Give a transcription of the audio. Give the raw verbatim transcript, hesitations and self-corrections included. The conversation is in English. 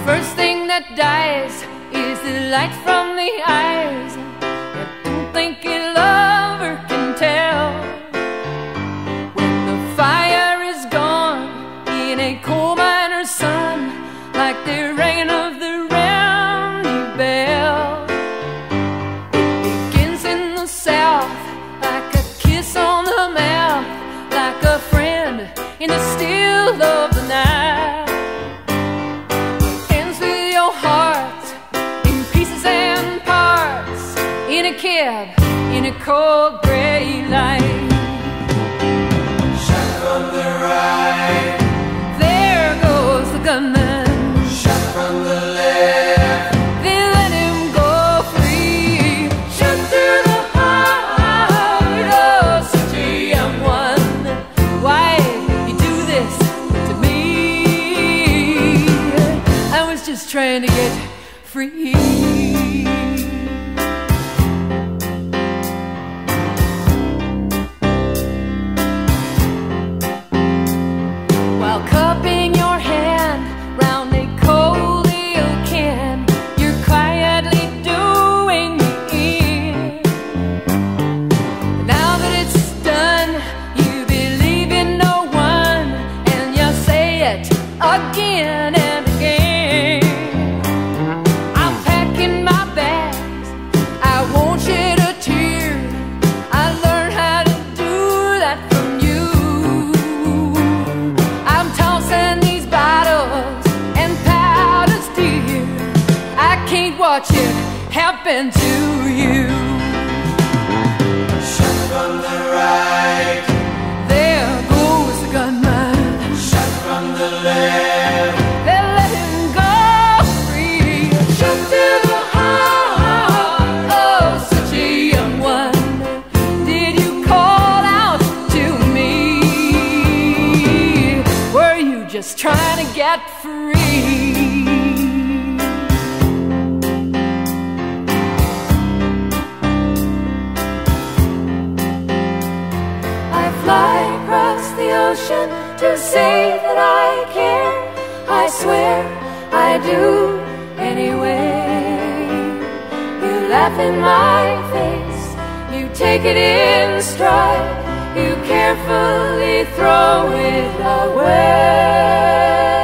first thing that dies is the light from the eyes. I don't think a lover can tell when the fire is gone in a coal miner's sun, like the ringing of the roundy bell. It begins in the south, like a kiss on the mouth, like a friend in the still of the night. It ends with your heart in pieces and parts, in a cab, in a cold gray light. Shot from the right, there goes the gunman. shot from the left, They let him go free. Shot through the heart of such a young one. Why you do this to me? I was just trying to get free. While cupping your hand round a cold ale can, you're quietly doing me in. Now that it's done, you believe in no one, and you say it again and again. I'm packing my bags, I won't shed a tear. I learned how to do that from you. I'm tossing these bottles and powders, dear. I can't watch it happen to you. shot from the right, There goes the gunman. shot from the left, They let him go free. Shot to the heart of such a young one. Did you call out to me? Were you just trying to get free? I fly across the ocean to say that I care. I swear I do anyway. You laugh in my face, you take it in stride, you carefully throw it away.